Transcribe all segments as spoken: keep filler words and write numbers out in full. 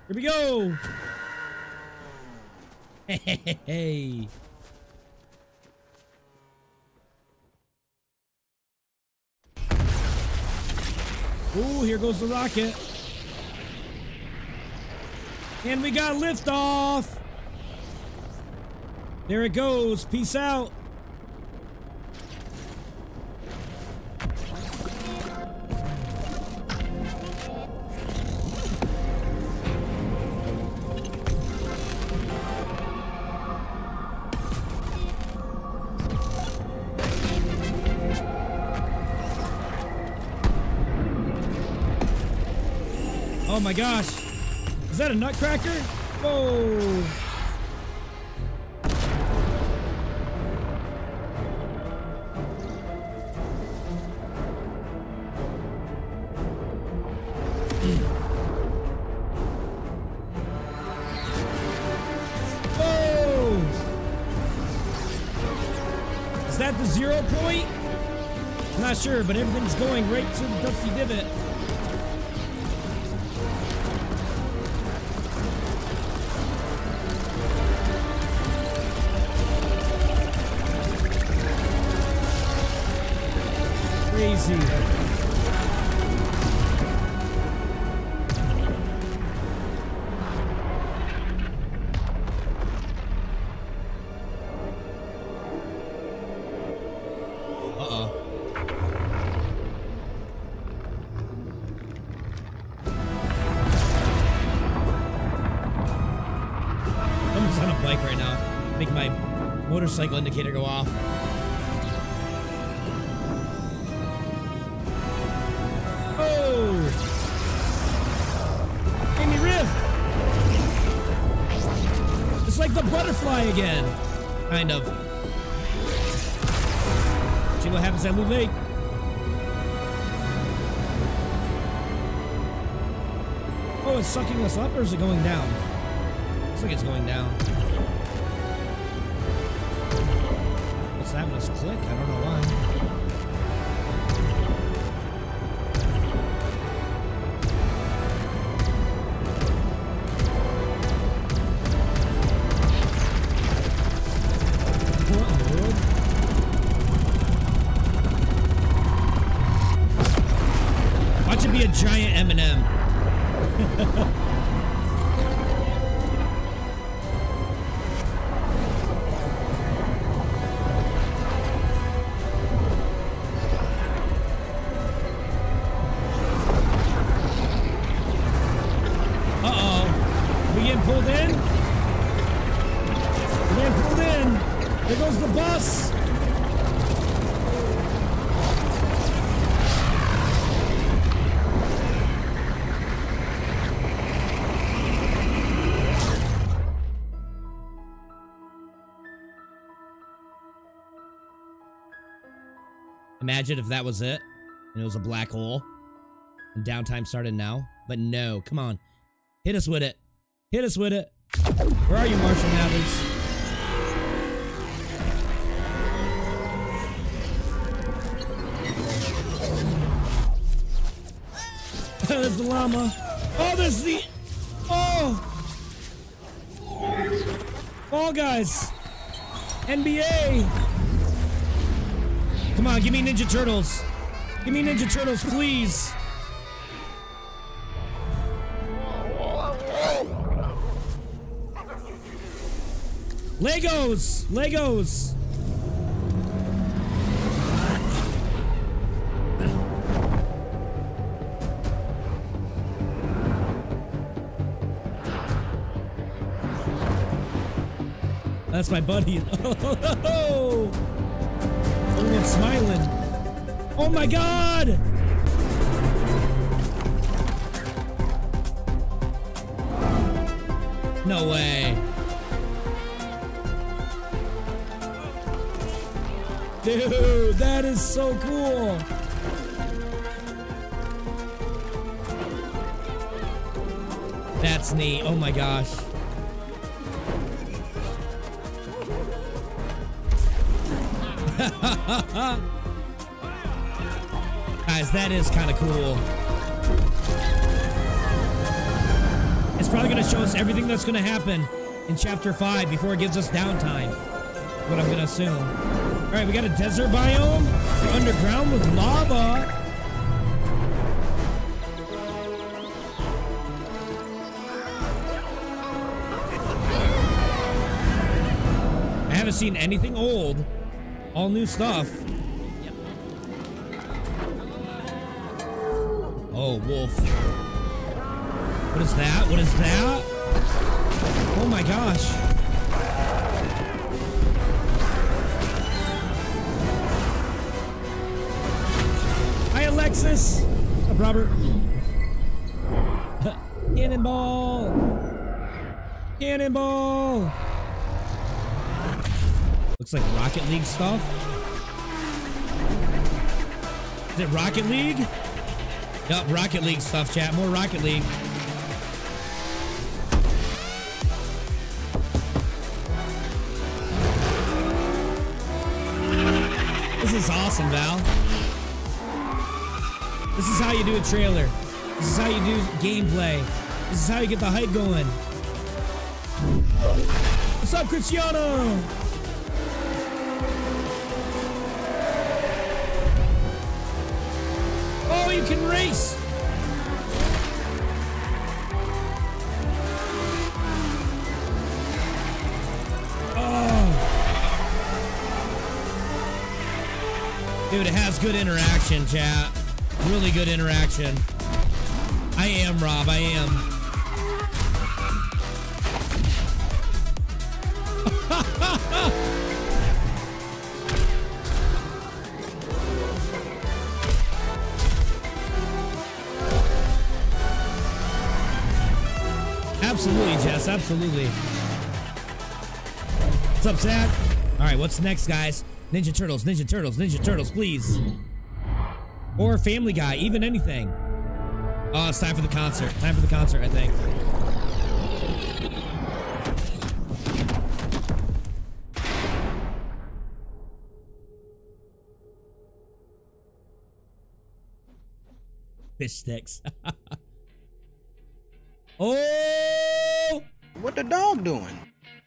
Here we go. Hey, hey, hey, hey. Ooh, here goes the rocket. And we got liftoff. There it goes. Peace out. Oh my gosh. Is that a nutcracker? Whoa. Whoa. Is that the zero point? I'm not sure, but everything's going right to the Dusty Divot. Crazy. Uh-oh. I'm just on a bike right now. Make my motorcycle indicator go off. Amy Rift! It's like the butterfly again. Kind of. See what happens at Loot Lake. Oh, it's sucking us up or is it going down? Looks like it's going down. What's having us click? I don't know why. Be a giant M and M. Uh-oh. We getting pulled in? We getting pulled in. There goes the bus. Imagine if that was it, and it was a black hole, and downtime started now. But no, come on. Hit us with it. Hit us with it. Where are you, Martian Mathers? There's the llama. Oh, there's the... Oh! Fall Guys. N B A. Come on, give me Ninja Turtles. Give me Ninja Turtles, please. Legos! Legos! That's my buddy. Oh, everyone's smiling. Oh my God! No way. Dude, that is so cool. That's neat. Oh my gosh. Guys, that is kind of cool. It's probably going to show us everything that's going to happen in chapter five before it gives us downtime. What I'm going to assume. All right, we got a desert biome. We're underground with lava. I haven't seen anything old. All new stuff. Oh, wolf. What is that? What is that? Oh my gosh. Hi, Alexis. What's up, Robert? Cannonball. Cannonball. Looks like Rocket League stuff. Is it Rocket League? Yup, Rocket League stuff, chat. More Rocket League. This is awesome, Val. This is how you do a trailer. This is how you do gameplay. This is how you get the hype going. What's up, Cristiano? Oh, you can race. Oh. Dude, it has good interaction, chat. Really good interaction. I am, Rob. I am. Absolutely, Jess. Absolutely. What's up, Zach? All right, what's next, guys? Ninja Turtles, Ninja Turtles, Ninja Turtles, please. Or Family Guy, even anything. Oh, it's time for the concert. Time for the concert, I think. Fish sticks. Oh! What the dog doing?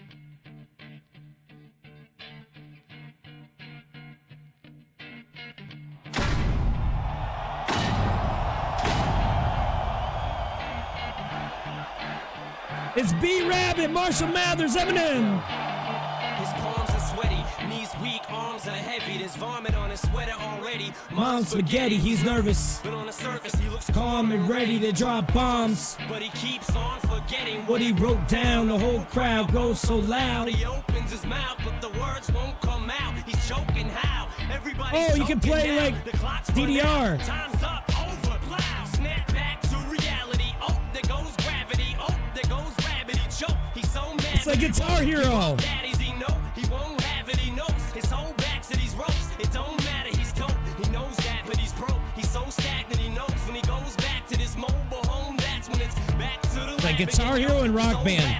It's B-Rabbit, Marshall Mathers, Eminem. His palms are sweaty, knees weak, arms are heavy. There's vomit on his sweater already. Mom's spaghetti, he's nervous. But on the surface, he looks Calm and ready to drop bombs. But he keeps on forgetting What he wrote down, the whole crowd goes so loud. He opens his mouth, but the words won't come out. He's choking how? Everybody. Oh, you can play now. like The clock's D D R. run out. Time's up, over, plow. Snap back to reality. Oh, there goes gravity. Oh, there goes gravity. Choke. He's so mad. It's like Guitar Hero. Daddies, he know he won't have it. He knows his whole back to these ropes. It don't matter. He's dope. He knows that, but he's broke. He's so stagnant. He knows when he goes back to this mobile home. That's when it's back to the Like Guitar Hero and Rock Band.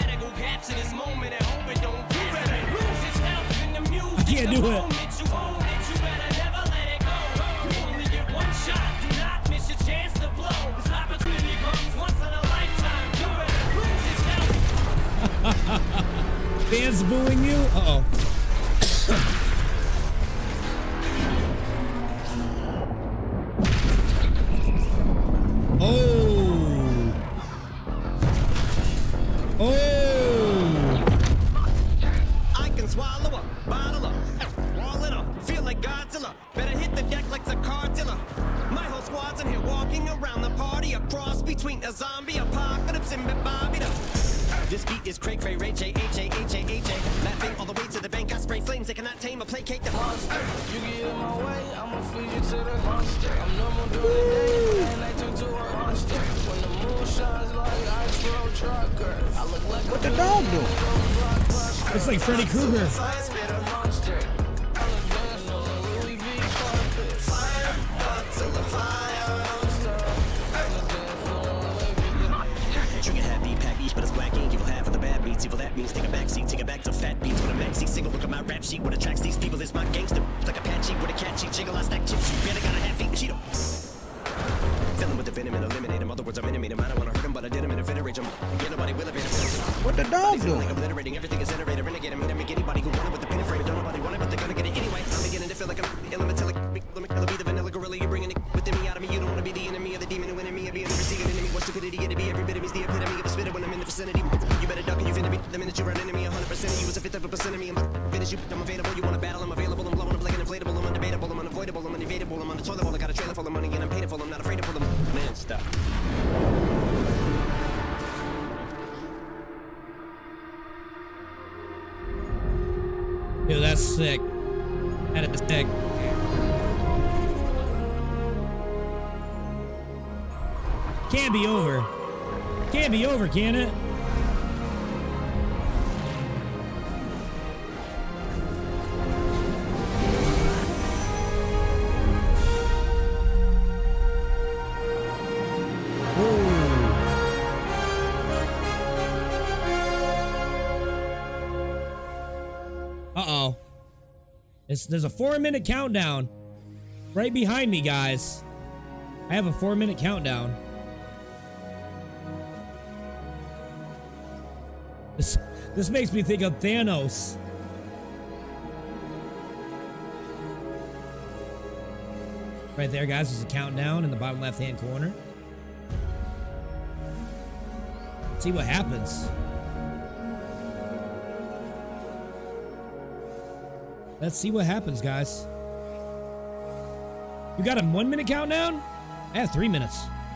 I can't do it. Fans booing you? Uh-oh. Oh. Oh. I can swallow up, bottle up, wall it up, feel like Godzilla. Better hit the deck like the cartilla. My whole squad's in here walking around the party, a cross between a zombie apocalypse and Bobby. This beat is cray cray ray J H A H A H A. Laughing all the way to the bank. I spray flames they cannot tame or placate the monster. You get in my way, I'ma feed you to the monster. I'm normal during the day, and I turn to a monster. When the moon shines like ice road trucker, I look like What the dog doing? It's like Freddy Krueger. Trigger happy, pack each, but it's black ink. Evil half of the bad beats. Evil that means take a back seat, take it back to fat beats with a maxi single. Look at my rap sheet. What attracts these people is my gangster. Like Apache with a catchy jiggle. I stack chips. You better got a half eat Cheeto. Filling with the venom and eliminate him. Other words, I'm intimate him. I don't wanna hurt him, but I did him in a federate. I'm Get nobody will evade it. What the dog doing? Like obliterating everything is iterated. Renegade. I'm gonna make anybody who want it with the pin and frame. Don't nobody want it, but they're gonna get it anyway. I'm beginning to feel like I'm ill metallic. Let me kill be the vanilla gorilla. You're bringing it within me, out of me. You don't wanna be the enemy of the demon who enemy of being the receiving enemy. What stupidity it to be? Every bit of me's the epitome of a spitter when I'm in the vicinity. You better duck or you finna be the minute you run enemy. one hundred percent of you is a fifth of a percent of me. I'm finish you. I'm available. You wanna battle? I'm available. I'm blowing up like an inflatable. I'm undebatable. I'm unavoidable. I'm unevadable. I'm on the toilet bowl. I got a trailer full of money and I'm paid for. I'm not afraid to pull them. Man, stop. Dude, that's sick. That is sick. Can't be over. Can't be over, can it? Uh-oh. It's, there's a four-minute countdown right behind me, guys. I have a four-minute countdown. This, this makes me think of Thanos. Right there, guys, there's a countdown in the bottom left-hand corner. Let's see what happens. Let's see what happens, guys. You got a one-minute countdown? I have three minutes.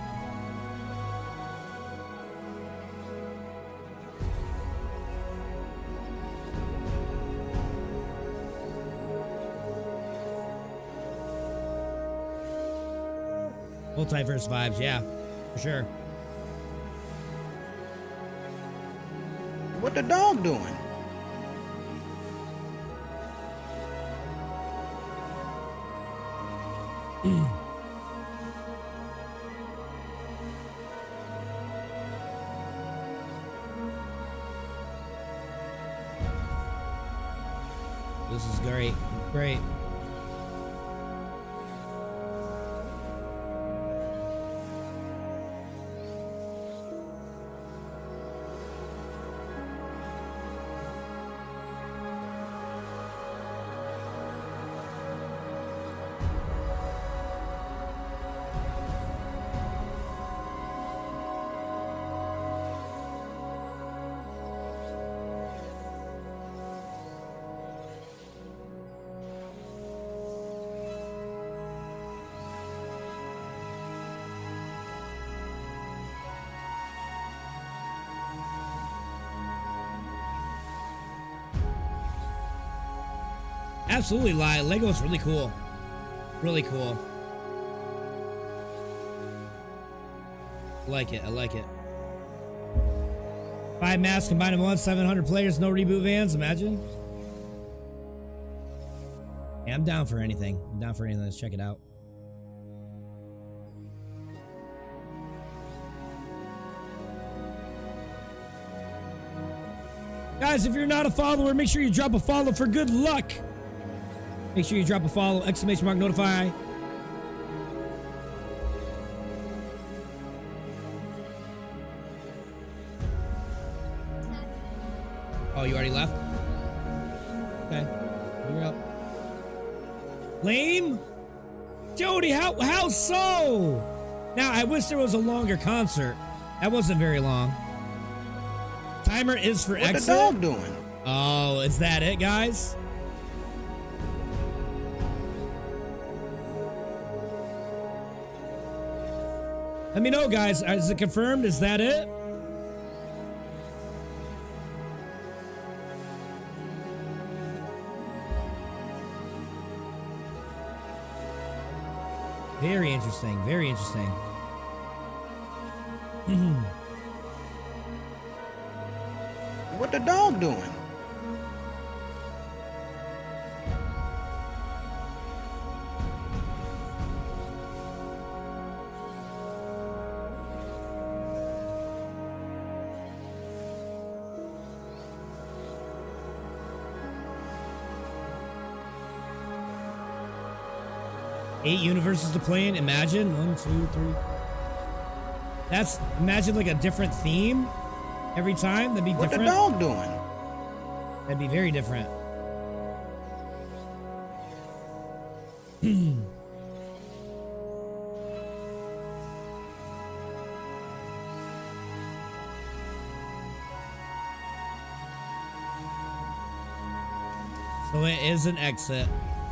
Multiverse vibes, yeah, for sure. What the dog doing? This is great. Great. Absolutely, lie. Lego is really cool. Really cool. Like it. I like it. Five masks combined in one, seven hundred players, no reboot vans. Imagine. Yeah, I'm down for anything. I'm down for anything. Let's check it out. Guys, if you're not a follower, make sure you drop a follow for good luck. Make sure you drop a follow, exclamation mark, notify. Oh, you already left? Okay, you're up. Lame? Jody, how, how so? Now, I wish there was a longer concert. That wasn't very long. Timer is for What exit. the dog doing? Oh, is that it, guys? Let me know, guys. Is it confirmed? Is that it? Very interesting. Very interesting. What the dog doing? Eight universes to play in. Imagine one, two, three. That's imagine like a different theme. every time? That'd be What the different. dog doing? That'd be very different. So it is an exit.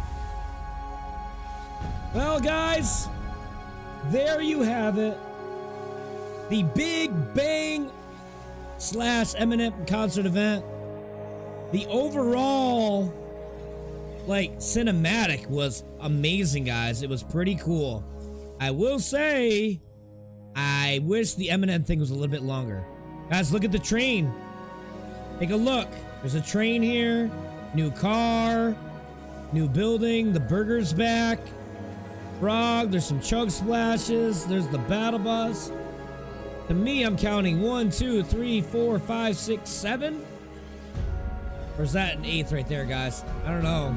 Well, guys, there you have it. The Big Bang slash Eminem concert event. The overall, like, cinematic was amazing, guys. It was pretty cool. I will say, I wish the Eminem thing was a little bit longer. Guys, look at the train. Take a look. There's a train here. New car. New building. The burger's back. Frog. There's some chug splashes. There's the battle bus. To me, I'm counting one, two, three, four, five, six, seven. Or is that an eighth right there, guys? I don't know.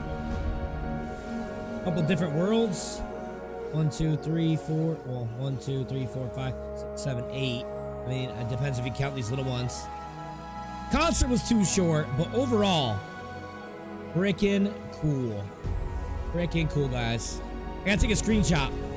A couple different worlds. One, two, three, four. Well, one, two, three, four, five, six, seven, eight. I mean, it depends if you count these little ones. Concert was too short, but overall, freaking cool. Freaking cool, guys. I gotta take a screenshot.